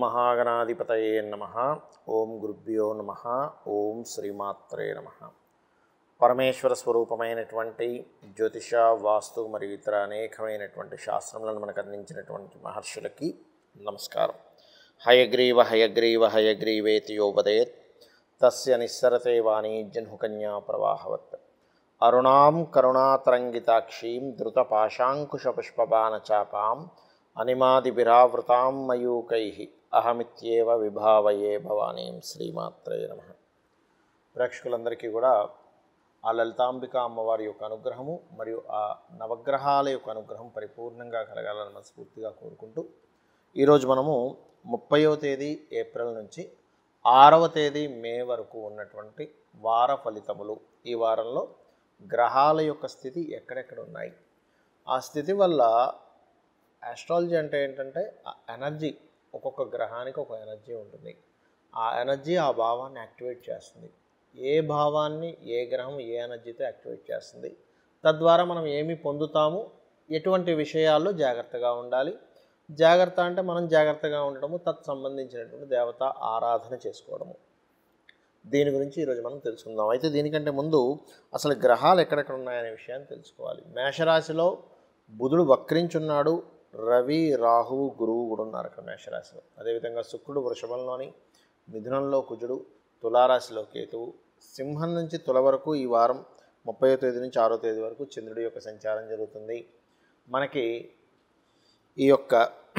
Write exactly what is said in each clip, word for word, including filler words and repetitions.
మహాగణాధిపతయే నమః. ఓం గురుభ్యో నమః. ఓం శ్రీమాత్రే నమః. పరమేశ్వర స్వరూపమైనటువంటి జ్యోతిష, వాస్తు మరియు ఇతర అనేకమైనటువంటి శాస్త్రములను మనకు అందించినటువంటి మహర్షులకి నమస్కారం. హయగ్రీవ హయగ్రీవ హయగ్రీవేతి యోపదేత్ తస్య నిస్సరతే వాణీ జహ్నుకన్యా ప్రవాహవత్. అరుణాం కరుణాతరంగితాక్షీం ధృతపాశాంకుశపుష్పబాణచాపాం అనిమాదిభిరావృతాం మయూకైః అహమిత్యేవ విభావయే భవానీం. శ్రీమాత్రే నమః. ప్రేక్షకులందరికీ కూడా ఆ లలితాంబిక అమ్మవారి యొక్క అనుగ్రహము మరియు ఆ నవగ్రహాల యొక్క అనుగ్రహం పరిపూర్ణంగా కలగాలని మనస్ఫూర్తిగా కోరుకుంటూ ఈరోజు మనము ముప్పైవ తేదీ ఏప్రిల్ నుంచి ఆరవ తేదీ మే వరకు ఉన్నటువంటి వార ఫలితములు, ఈ వారంలో గ్రహాల యొక్క స్థితి ఎక్కడెక్కడ ఉన్నాయి, ఆ స్థితి వల్ల ఆస్ట్రాలజీ అంటే ఏంటంటే ఆ ఎనర్జీ, ఒక్కొక్క గ్రహానికి ఒక ఎనర్జీ ఉంటుంది. ఆ ఎనర్జీ ఆ భావాన్ని యాక్టివేట్ చేస్తుంది. ఏ భావాన్ని ఏ గ్రహం ఏ ఎనర్జీతో యాక్టివేట్ చేస్తుంది, తద్వారా మనం ఏమి పొందుతాము, ఎటువంటి విషయాల్లో జాగ్రత్తగా ఉండాలి. జాగ్రత్త అంటే మనం జాగ్రత్తగా ఉండడము, తత్ సంబంధించినటువంటి దేవత ఆరాధన చేసుకోవడము. దీని గురించి ఈరోజు మనం తెలుసుకుందాం. అయితే దీనికంటే ముందు అసలు గ్రహాలు ఎక్కడెక్కడ ఉన్నాయనే విషయాన్ని తెలుసుకోవాలి. మేషరాశిలో బుధుడు వక్రించున్నాడు. రవి, రాహువు, గురువు కూడా ఉన్నారు అక్కడ మేషరాశిలో. అదేవిధంగా శుక్రుడు వృషభంలోని, మిథునంలో కుజుడు, తులారాశిలో కేతువు, సింహం నుంచి తుల వరకు ఈ వారం ముప్పై తేదీ నుంచి ఆరో తేదీ వరకు చంద్రుడి యొక్క సంచారం జరుగుతుంది. మనకి ఈ యొక్క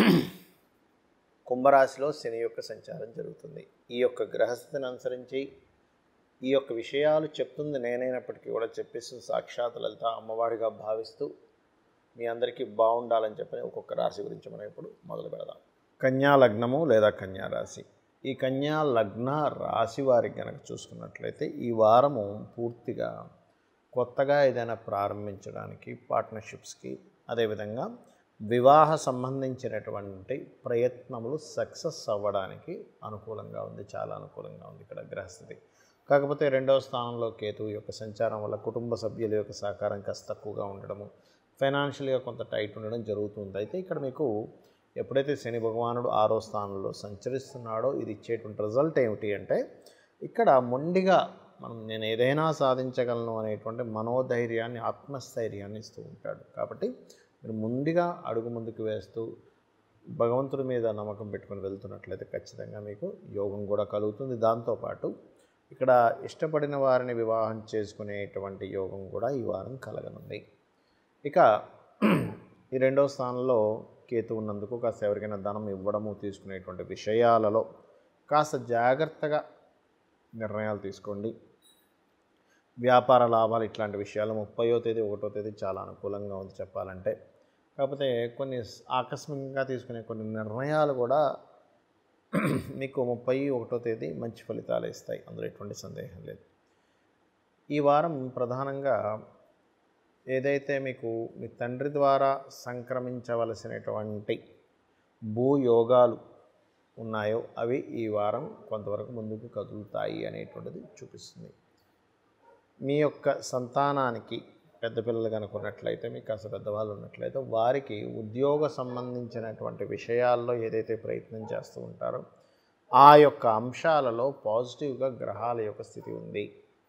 కుంభరాశిలో శని యొక్క సంచారం జరుగుతుంది. ఈ యొక్క గ్రహస్థితిని అనుసరించి ఈ యొక్క విషయాలు చెప్తుంది నేనైనప్పటికీ కూడా చెప్పేస్తుంది సాక్షాత్ లలిత అమ్మవారిగా భావిస్తూ మీ అందరికీ బాగుండాలని చెప్పని ఒక్కొక్క రాశి గురించి మనం ఇప్పుడు మొదలు పెడదాం. కన్యా లగ్నము లేదా కన్యా రాశి. ఈ కన్యా లగ్న రాశి వారికి కనుక చూసుకున్నట్లయితే ఈ వారము పూర్తిగా కొత్తగా ఏదైనా ప్రారంభించడానికి, పార్ట్నర్షిప్స్కి, అదేవిధంగా వివాహ సంబంధించినటువంటి ప్రయత్నములు సక్సెస్ అవ్వడానికి అనుకూలంగా ఉంది, చాలా అనుకూలంగా ఉంది ఇక్కడ గ్రహస్థితి. కాకపోతే రెండవ స్థానంలో కేతువు యొక్క సంచారం వల్ల కుటుంబ సభ్యుల యొక్క సహకారం కాస్త తక్కువగా ఉండడము, ఫైనాన్షియల్గా కొంత టైట్ ఉండడం జరుగుతుంది. అయితే ఇక్కడ మీకు ఎప్పుడైతే శని భగవానుడు ఆరో స్థానంలో సంచరిస్తున్నాడో ఇది ఇచ్చేటువంటి రిజల్ట్ ఏమిటి అంటే, ఇక్కడ మొండిగా మనం నేను ఏదైనా సాధించగలను అనేటువంటి మనోధైర్యాన్ని, ఆత్మస్థైర్యాన్ని ఇస్తూ ఉంటాడు. కాబట్టి మీరు ముందుగా అడుగు ముందుకు వేస్తూ భగవంతుడి మీద నమ్మకం పెట్టుకొని వెళ్తున్నట్లయితే ఖచ్చితంగా మీకు యోగం కూడా కలుగుతుంది. దాంతోపాటు ఇక్కడ ఇష్టపడిన వారిని వివాహం చేసుకునేటువంటి యోగం కూడా ఈ వారం కలగనుంది. ఇక ఈ రెండవ స్థానంలో కేతు ఉన్నందుకు కాస్త ఎవరికైనా ధనం ఇవ్వడము, తీసుకునేటువంటి విషయాలలో కాస్త జాగ్రత్తగా నిర్ణయాలు తీసుకోండి. వ్యాపార లాభాలు ఇట్లాంటి విషయాలు ముప్పయో తేదీ ఒకటో తేదీ చాలా అనుకూలంగా ఉంది చెప్పాలంటే. కాకపోతే కొన్ని ఆకస్మికంగా తీసుకునే కొన్ని నిర్ణయాలు కూడా మీకు ముప్పై ఒకటో తేదీ మంచి ఫలితాలు ఇస్తాయి, అందులో ఎటువంటి సందేహం లేదు. ఈ వారం ప్రధానంగా ఏదైతే మీకు మీ తండ్రి ద్వారా సంక్రమించవలసినటువంటి భూయోగాలు ఉన్నాయో అవి ఈ వారం కొంతవరకు ముందుకు కదులుతాయి అనేటువంటిది చూపిస్తుంది. మీ యొక్క సంతానానికి పెద్ద పిల్లలు కనుక్కున్నట్లయితే, మీకు కాస్త పెద్దవాళ్ళు ఉన్నట్లయితే వారికి ఉద్యోగ సంబంధించినటువంటి విషయాల్లో ఏదైతే ప్రయత్నం చేస్తూ ఉంటారో ఆ యొక్క అంశాలలో పాజిటివ్గా గ్రహాల యొక్క స్థితి ఉంది.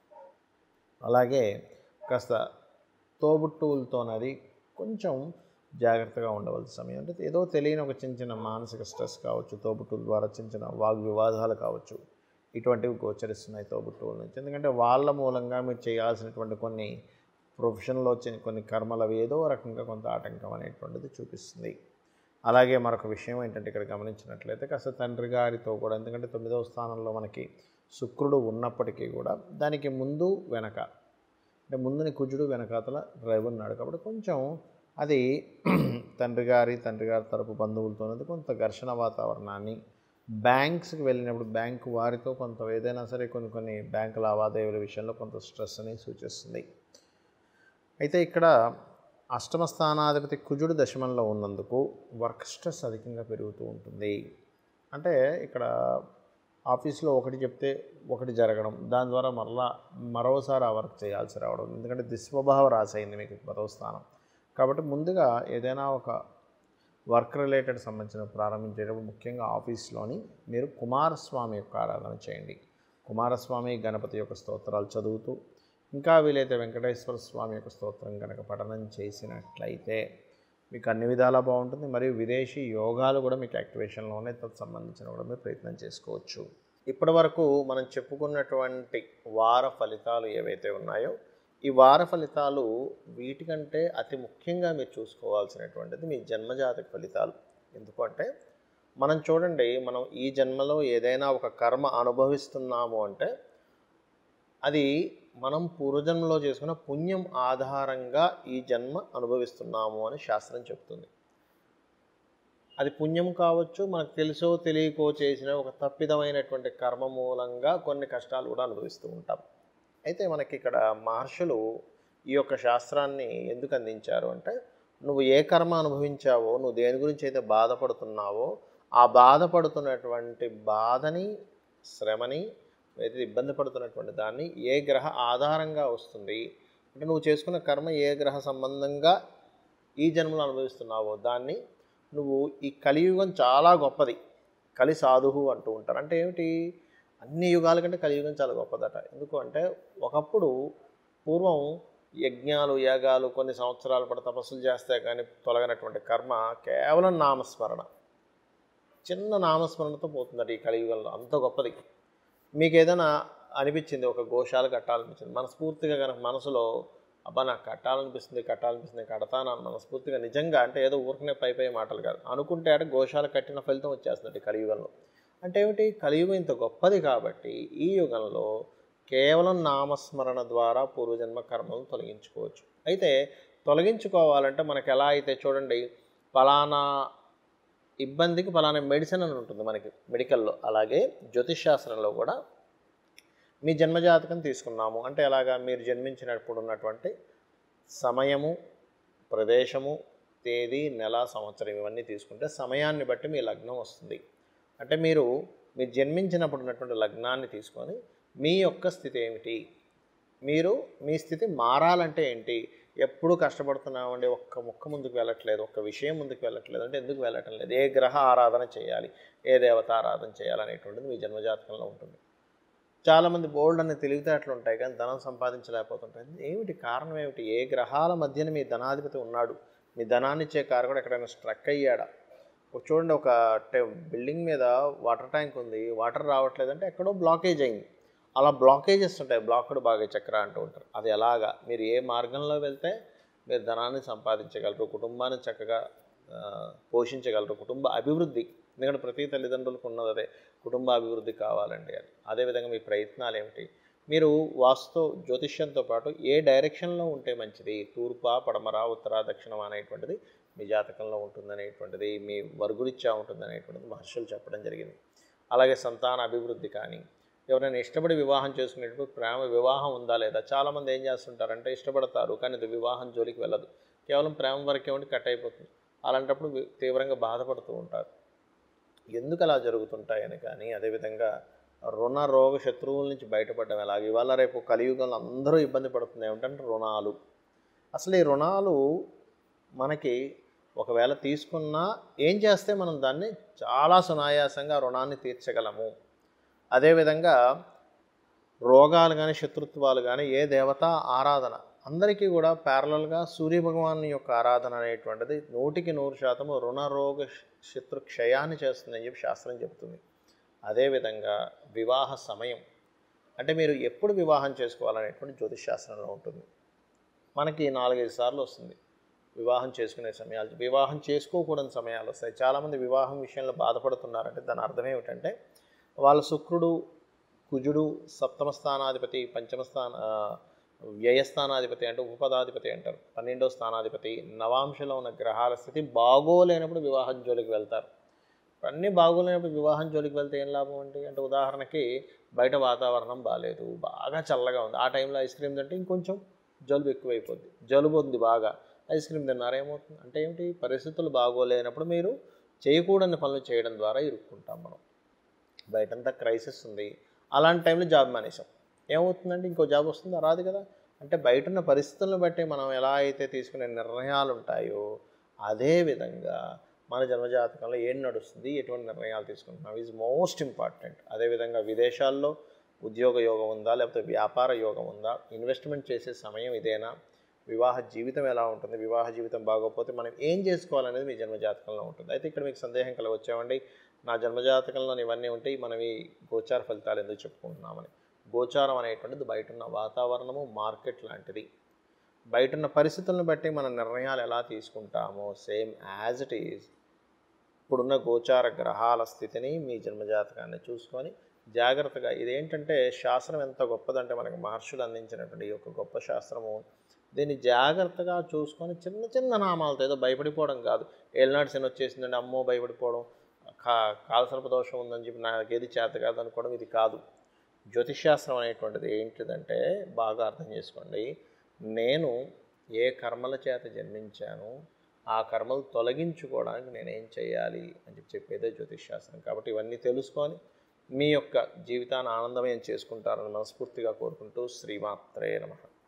అలాగే కాస్త తోబుట్టువులతోనది కొంచెం జాగ్రత్తగా ఉండవలసిన సమయం. అంటే ఏదో తెలియని ఒక చిన్న చిన్న మానసిక స్ట్రెస్ కావచ్చు, తోబుట్టువుల ద్వారా చిన్న చిన్న వాగ్వివాదాలు కావచ్చు, ఇటువంటివి గోచరిస్తున్నాయి తోబుట్టువుల నుంచి. ఎందుకంటే వాళ్ళ మూలంగా మీరు చేయాల్సినటువంటి కొన్ని ప్రొఫెషన్లో వచ్చిన కొన్ని కర్మలు అవి ఏదో రకంగా కొంత ఆటంకం అనేటువంటిది చూపిస్తుంది. అలాగే మరొక విషయం ఏంటంటే ఇక్కడ గమనించినట్లయితే కాస్త తండ్రి గారితో కూడా, ఎందుకంటే తొమ్మిదవ స్థానంలో మనకి శుక్రుడు ఉన్నప్పటికీ కూడా దానికి ముందు వెనక, అంటే ముందుని కుజుడు వెనకాతల రవి ఉన్నాడు. కాబట్టి కొంచెం అది తండ్రి గారి తండ్రి గారి తరపు బంధువులతో కొంత ఘర్షణ వాతావరణాన్ని, బ్యాంక్స్కి వెళ్ళినప్పుడు బ్యాంకు వారితో కొంత ఏదైనా సరే కొన్ని కొన్ని బ్యాంకు లావాదేవీల విషయంలో కొంత స్ట్రెస్ అని సూచిస్తుంది. అయితే ఇక్కడ అష్టమ స్థానాధిపతి కుజుడు దశమంలో ఉన్నందుకు వర్క్ స్ట్రెస్ అధికంగా పెరుగుతూ ఉంటుంది. అంటే ఇక్కడ ఆఫీస్లో ఒకటి చెప్తే ఒకటి జరగడం, దాని ద్వారా మరలా మరోసారి ఆ వర్క్ చేయాల్సి రావడం. ఎందుకంటే దుస్వభావ రాశి అయింది మీకు పదవ స్థానం. కాబట్టి ముందుగా ఏదైనా ఒక వర్క్ రిలేటెడ్ సంబంధించిన ప్రారంభించేటప్పుడు ముఖ్యంగా ఆఫీస్లోని మీరు కుమారస్వామి యొక్క ఆరాధన చేయండి. కుమారస్వామి గణపతి యొక్క స్తోత్రాలు చదువుతూ ఇంకా వీలైతే వెంకటేశ్వర స్వామి యొక్క స్తోత్రం కనుక పఠనం చేసినట్లయితే మీకు అన్ని విధాలా బాగుంటుంది. మరియు విదేశీ యోగాలు కూడా మీకు యాక్టివేషన్లో ఉన్నాయి. తత్ సంబంధించిన కూడా మీరు ప్రయత్నం చేసుకోవచ్చు. ఇప్పటి వరకు మనం చెప్పుకున్నటువంటి వార ఫలితాలు ఏవైతే ఉన్నాయో ఈ వార ఫలితాలు వీటికంటే అతి ముఖ్యంగా మీరు చూసుకోవాల్సినటువంటిది మీ జన్మజాతక ఫలితాలు. ఎందుకంటే మనం చూడండి, మనం ఈ జన్మలో ఏదైనా ఒక కర్మ అనుభవిస్తున్నాము అంటే అది మనం పూర్వజన్మలో చేసుకున్న పుణ్యం ఆధారంగా ఈ జన్మ అనుభవిస్తున్నాము అని శాస్త్రం చెప్తుంది. అది పుణ్యం కావచ్చు, మనకు తెలుసో తెలియకో చేసిన ఒక తప్పిదమైనటువంటి కర్మ మూలంగా కొన్ని కష్టాలు కూడా అనుభవిస్తూ ఉంటాం. అయితే మనకి ఇక్కడ మహర్షులు ఈ యొక్క శాస్త్రాన్ని ఎందుకు అందించారు అంటే, నువ్వు ఏ కర్మ అనుభవించావో, నువ్వు దేని గురించి అయితే బాధపడుతున్నావో ఆ బాధపడుతున్నటువంటి బాధని, శ్రమని, అయితే ఇబ్బంది పడుతున్నటువంటి దాన్ని ఏ గ్రహ ఆధారంగా వస్తుంది అంటే నువ్వు చేసుకున్న కర్మ ఏ గ్రహ సంబంధంగా ఈ జన్మలో అనుభవిస్తున్నావో దాన్ని నువ్వు ఈ కలియుగం చాలా గొప్పది, కలి సాధువు అంటూ ఉంటారు. అంటే ఏమిటి, అన్ని యుగాల కంటే కలియుగం చాలా గొప్పదట. ఎందుకు అంటే ఒకప్పుడు పూర్వం యజ్ఞాలు యాగాలు కొన్ని సంవత్సరాల పాటు తపస్సులు చేస్తే కానీ తొలగినటువంటి కర్మ కేవలం నామస్మరణ, చిన్న నామస్మరణతో పోతుందట ఈ కలియుగంలో. అంత గొప్పది. మీకు ఏదైనా అనిపించింది, ఒక గోశాల కట్టాలనిపించింది, మనస్ఫూర్తిగా కనుక మనసులో అబ్బా నాకు కట్టాలనిపిస్తుంది కట్టాలనిపిస్తుంది కడతాను మనస్ఫూర్తిగా నిజంగా, అంటే ఏదో ఊరికనే పై పై మాటలు కాదు, అనుకుంటే అంటే గోశాల కట్టిన ఫలితం వచ్చేస్తుంది కలియుగంలో. అంటే ఏమిటి, కలియుగం ఇంత గొప్పది కాబట్టి ఈ యుగంలో కేవలం నామస్మరణ ద్వారా పూర్వజన్మ కర్మలను తొలగించుకోవచ్చు. అయితే తొలగించుకోవాలంటే మనకు ఎలా అయితే చూడండి, ఫలానా ఇబ్బందికి ఫలానా మెడిసిన్ అని ఉంటుంది మనకి మెడికల్లో, అలాగే జ్యోతిష్ శాస్త్రంలో కూడా మీ జన్మజాతకం తీసుకున్నాము అంటే ఎలాగా, మీరు జన్మించినప్పుడు ఉన్నటువంటి సమయము, ప్రదేశము, తేదీ, నెల, సంవత్సరం ఇవన్నీ తీసుకుంటే సమయాన్ని బట్టి మీ లగ్నం వస్తుంది. అంటే మీరు మీరు జన్మించినప్పుడు ఉన్నటువంటి లగ్నాన్ని తీసుకొని మీ యొక్క స్థితి ఏమిటి, మీరు మీ స్థితి మారాలంటే ఏంటి, ఎప్పుడు కష్టపడుతున్నామండి, ఒక్క ముక్క ముందుకు వెళ్ళట్లేదు, ఒక్క విషయం ముందుకు వెళ్ళట్లేదు అంటే ఎందుకు వెళ్ళటం లేదు, ఏ గ్రహ ఆరాధన చేయాలి, ఏ దేవత ఆరాధన చేయాలనేటువంటిది మీ జన్మజాతకంలో ఉంటుంది. చాలామంది బోల్డ్ అనే తెలివితేటలు ఉంటాయి కానీ ధనం సంపాదించలేకపోతుంటాయి. ఏమిటి కారణం ఏమిటి, ఏ గ్రహాల మధ్యన మీ ధనాధిపతి ఉన్నాడు, మీ ధనాన్ని ఇచ్చే కారకుడు ఎక్కడైనా స్ట్రక్ అయ్యాడా. చూడండి, ఒక బిల్డింగ్ మీద వాటర్ ట్యాంక్ ఉంది, వాటర్ రావట్లేదంటే ఎక్కడో బ్లాకేజ్ అయింది. అలా బ్లాకేజెస్ ఉంటాయి, బ్లాక్డ్ బాగా చక్ర అంటూ ఉంటారు. అది ఎలాగా, మీరు ఏ మార్గంలో వెళ్తే మీరు ధనాన్ని సంపాదించగలరు, కుటుంబాన్ని చక్కగా పోషించగలరు, కుటుంబ అభివృద్ధి, ఎందుకంటే ప్రతి తల్లిదండ్రులకు ఉన్నది అదే, కుటుంబ అభివృద్ధి కావాలండి అది. అదేవిధంగా మీ ప్రయత్నాలు ఏమిటి, మీరు వాస్తు జ్యోతిష్యంతో పాటు ఏ డైరెక్షన్లో ఉంటే మంచిది, తూర్పా పడమరా ఉత్తర దక్షిణం అనేటువంటిది మీ జాతకంలో ఉంటుందనేటువంటిది, మీ వర్గురిచ్చా ఉంటుందనేటువంటిది మహర్షులు చెప్పడం జరిగింది. అలాగే సంతాన అభివృద్ధి కానీ, ఎవరైనా ఇష్టపడి వివాహం చేసుకునేటప్పుడు ప్రేమ వివాహం ఉందా లేదా, చాలామంది ఏం చేస్తుంటారంటే ఇష్టపడతారు కానీ అది వివాహం జోలికి వెళ్ళదు, కేవలం ప్రేమ వరకే ఉండి కట్ అయిపోతుంది. అలాంటప్పుడు తీవ్రంగా బాధపడుతూ ఉంటారు. ఎందుకు అలా జరుగుతుంటాయని కానీ, అదేవిధంగా రుణ రోగ శత్రువుల నుంచి బయటపడడం ఎలాగ, ఇవాళ రేపు కలియుగంలో అందరూ ఇబ్బంది పడుతుంది ఏమిటంటే రుణాలు. అసలు ఈ రుణాలు మనకి ఒకవేళ తీసుకున్నా ఏం చేస్తే మనం దాన్ని చాలా సునాయాసంగా రుణాన్ని తీర్చగలము. అదేవిధంగా రోగాలు కానీ శత్రుత్వాలు కానీ ఏ దేవత ఆరాధన, అందరికీ కూడా ప్యారలల్గా సూర్యభగవాన్ యొక్క ఆరాధన అనేటువంటిది నూటికి నూరు శాతము రుణ రోగ శత్రు క్షయాన్ని చేస్తుందని చెప్పి శాస్త్రం చెబుతుంది. అదేవిధంగా వివాహ సమయం, అంటే మీరు ఎప్పుడు వివాహం చేసుకోవాలనేటువంటి జ్యోతిష్ శాస్త్రంలో ఉంటుంది. మనకి నాలుగైదు సార్లు వస్తుంది వివాహం చేసుకునే సమయాలు, వివాహం చేసుకోకూడని సమయాలు వస్తాయి. చాలామంది వివాహం విషయంలో బాధపడుతున్నారంటే దాని అర్థం ఏమిటంటే, వాళ్ళ శుక్రుడు, కుజుడు సప్తమ స్థానాధిపతి, పంచమ స్థాన వ్యయస్థానాధిపతి అంటే ఉపపదాధిపతి అంటారు, పన్నెండో స్థానాధిపతి, నవాంశలో ఉన్న గ్రహాల స్థితి బాగోలేనప్పుడు వివాహం జోలికి వెళ్తారు. అన్నీ బాగోలేనప్పుడు వివాహం జోలికి వెళ్తే ఏం లాభం అండి అంటే, ఉదాహరణకి బయట వాతావరణం బాగాలేదు, బాగా చల్లగా ఉంది, ఆ టైంలో ఐస్ క్రీమ్ తింటే ఇంకొంచెం జలుబు ఎక్కువైపోద్ది, జలుబు ఉంది బాగా, ఐస్ క్రీమ్ తిన్నారు ఏమవుతుంది అంటే ఏమిటి, పరిస్థితులు బాగోలేనప్పుడు మీరు చేయకూడని పనులు చేయడం ద్వారా ఇరుక్కుంటాం మనం. బయటంతా క్రైసిస్ ఉంది, అలాంటి టైంలో జాబ్ మానేసాం, ఏమవుతుందంటే ఇంకో జాబ్ వస్తుందా, రాదు కదా. అంటే బయట ఉన్న పరిస్థితులను బట్టి మనం ఎలా అయితే తీసుకునే నిర్ణయాలు ఉంటాయో అదేవిధంగా మన జన్మజాతకంలో ఏం నడుస్తుంది, ఎటువంటి నిర్ణయాలు తీసుకుంటున్నాం ఈజ్ మోస్ట్ ఇంపార్టెంట్. అదేవిధంగా విదేశాల్లో ఉద్యోగ యోగం ఉందా, లేకపోతే వ్యాపార యోగం ఉందా, ఇన్వెస్ట్మెంట్ చేసే సమయం ఇదేనా, వివాహ జీవితం ఎలా ఉంటుంది, వివాహ జీవితం బాగోకపోతే మనం ఏం చేసుకోవాలనేది మీ జన్మజాతకంలో ఉంటుంది. అయితే ఇక్కడ మీకు సందేహం కల వచ్చామండి, నా జన్మజాతకంలో ఇవన్నీ ఉంటాయి, మనం ఈ గోచార ఫలితాలు ఎందుకు చెప్పుకుంటున్నామని. గోచారం అనేటువంటిది బయట ఉన్న వాతావరణము, మార్కెట్ లాంటిది. బయట ఉన్న పరిస్థితులను బట్టి మన నిర్ణయాలు ఎలా తీసుకుంటామో సేమ్ యాజ్ ఇట్ ఈజ్ ఇప్పుడున్న గోచార గ్రహాల స్థితిని మీ జన్మజాతకాన్ని చూసుకొని జాగ్రత్తగా, ఇదేంటంటే శాస్త్రం ఎంత గొప్పదంటే మనకి మహర్షులు అందించినటువంటి ఈ యొక్క గొప్ప శాస్త్రము, దీన్ని జాగ్రత్తగా చూసుకొని చిన్న చిన్న నామాలతో ఏదో భయపడిపోవడం కాదు. ఏళ్ళనాటి శని వచ్చేసిందండి అమ్మో భయపడిపోవడం, కా కాలసర్ప దోషం ఉందని చెప్పి నాకు ఏది చేత కాదు అనుకోవడం, ఇది కాదు. జ్యోతిష్శాస్త్రం అనేటువంటిది ఏంటిదంటే బాగా అర్థం చేసుకోండి, నేను ఏ కర్మల చేత జన్మించాను, ఆ కర్మలు తొలగించుకోవడానికి నేనేం చేయాలి అని చెప్పి చెప్పేదే జ్యోతిష్శాస్త్రం. కాబట్టి ఇవన్నీ తెలుసుకొని మీ యొక్క జీవితాన్ని ఆనందమయం చేసుకుంటారని మనస్ఫూర్తిగా కోరుకుంటూ శ్రీమాత్రే నమః.